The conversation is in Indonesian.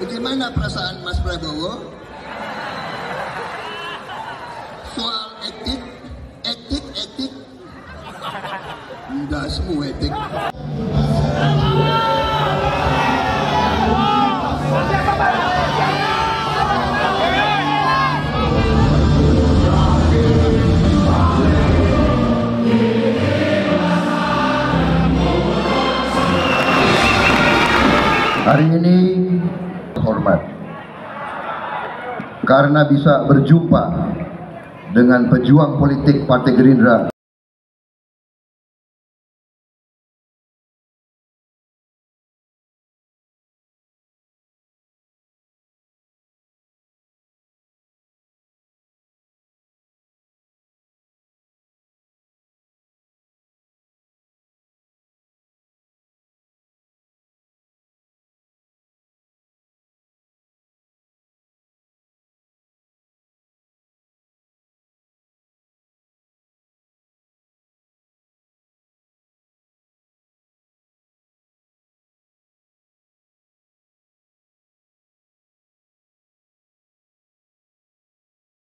Bagaimana perasaan Mas Prabowo? Soal etik. Enggak semua etik. Hari ini hormat karena bisa berjumpa dengan pejuang politik Partai Gerindra